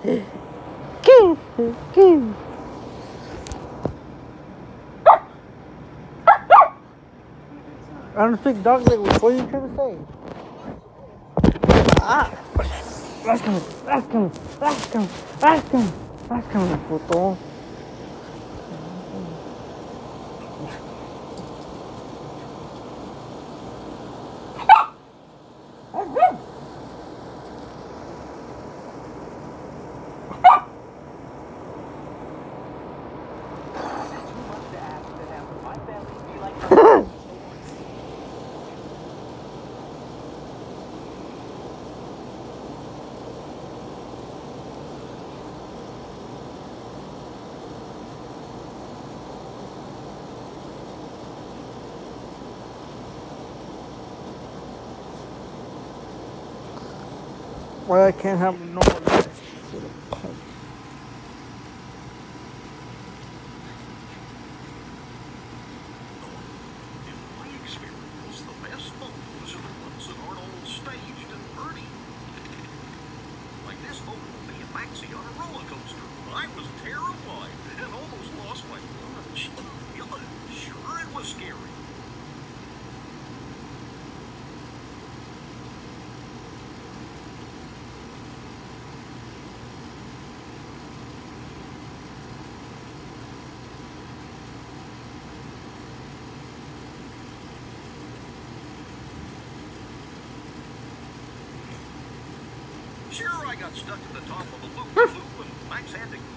I don't speak dog language. What are you trying to say? Ah! That's coming, puto. Why I can't have a normal life? In my experience, the best photos are the ones that aren't all staged and pretty. Like this photo of me and Maxie on a roller coaster. I was terrified and almost lost my lunch. Sure, it was scary. Sure, I got stuck at the top of a loop and Max had to